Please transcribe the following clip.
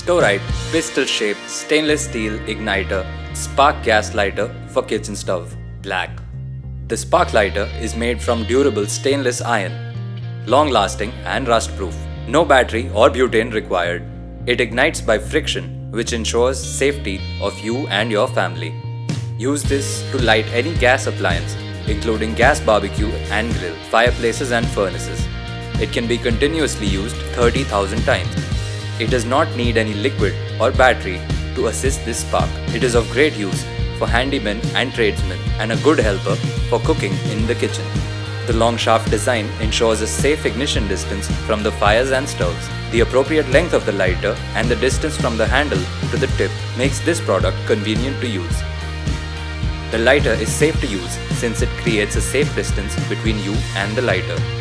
Storite pistol-shaped stainless steel igniter spark gas lighter for kitchen stove. Black. The spark lighter is made from durable stainless iron, long-lasting and rust-proof. No battery or butane required. It ignites by friction, which ensures safety of you and your family. Use this to light any gas appliance, including gas barbecue and grill, fireplaces and furnaces. It can be continuously used 30,000 times. It does not need any liquid or battery to assist this spark. It is of great use for handymen and tradesmen and a good helper for cooking in the kitchen. The long shaft design ensures a safe ignition distance from the fires and stoves. The appropriate length of the lighter and the distance from the handle to the tip makes this product convenient to use. The lighter is safe to use since it creates a safe distance between you and the lighter.